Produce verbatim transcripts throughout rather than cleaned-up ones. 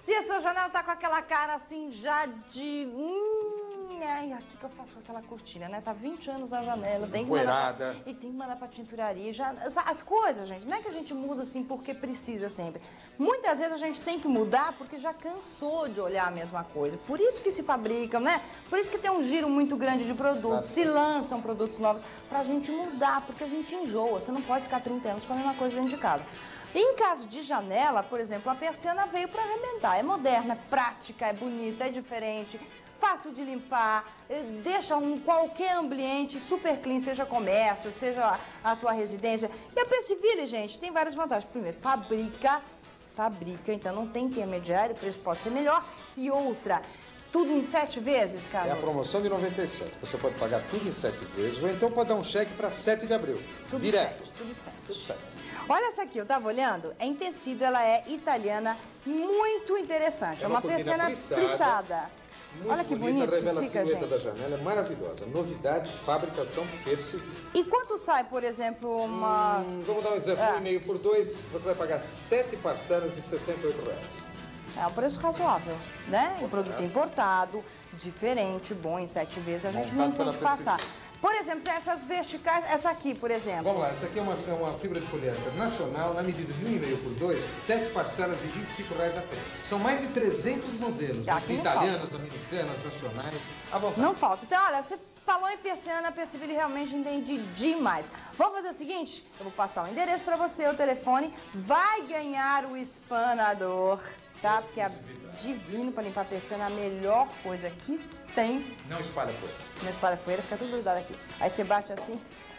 Se a sua janela tá com aquela cara assim já de... Hum, ai, aqui que eu faço com aquela cortina, né? Tá vinte anos na janela, tem que mandar pra, e tem que mandar pra tinturaria. Já, as coisas, gente, não é que a gente muda assim porque precisa sempre. Muitas vezes a gente tem que mudar porque já cansou de olhar a mesma coisa. Por isso que se fabricam, né? Por isso que tem um giro muito grande de produtos, se lançam produtos novos pra gente mudar, porque a gente enjoa. Você não pode ficar trinta anos com a mesma coisa dentro de casa. Em caso de janela, por exemplo, a persiana veio para arrebentar. É moderna, é prática, é bonita, é diferente, fácil de limpar, deixa um qualquer ambiente super clean, seja comércio, seja a tua residência. E a Persiville, gente, tem várias vantagens. Primeiro, fabrica, fabrica, então não tem intermediário, o preço pode ser melhor. E outra, tudo em sete vezes, Carlos? É a promoção de noventa e sete. Você pode pagar tudo em sete vezes, ou então pode dar um cheque para sete de abril. Tudo direto. Sete, tudo sete. Tudo sete. Olha essa aqui, eu tava olhando, é em tecido, ela é italiana, muito interessante. É, é uma, uma persiana plissada. Olha que bonito que revela fica, a silhueta gente. da janela, é maravilhosa. Novidade, fabricação Persiville. E quanto sai, por exemplo, uma... Hum, vamos dar um exemplo, é. um e meio por dois, você vai pagar sete parcelas de sessenta e oito reais. É um preço razoável, né? Um produto importado, diferente, bom, em sete vezes a gente não sente passar. Por exemplo, essas verticais, essa aqui, por exemplo. Vamos lá, essa aqui é uma, é uma fibra de poliéster nacional, na medida de um e meio por dois, sete parcelas de vinte e cinco reais apenas. São mais de trezentos modelos, né? Italianas, dominicanas, nacionais, à vontade. Não falta. Então, olha, você falou em persiana, a Persiville realmente entende demais. Vamos fazer o seguinte, eu vou passar o endereço para você, o telefone, vai ganhar o espanador, tá? Porque é divino para limpar a persiana, a melhor coisa que tem. Não espalha poeira. Não espalha poeira, fica tudo grudado aqui. Aí você bate assim,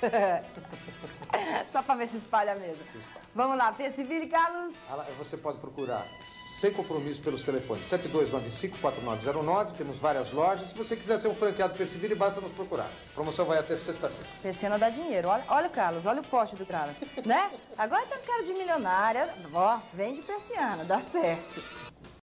só para ver se espalha mesmo. Se espalha. Vamos lá, Persiville, Carlos. Você pode procurar sem compromisso pelos telefones sete dois nove cinco, quatro nove zero nove, temos várias lojas. Se você quiser ser um franqueado Persiville, basta nos procurar. A promoção vai até sexta-feira. Persiana dá dinheiro. Olha, olha o Carlos, olha o poste do Carlos, né? Agora tá com cara de milionária. Ó, vende persiana, dá certo.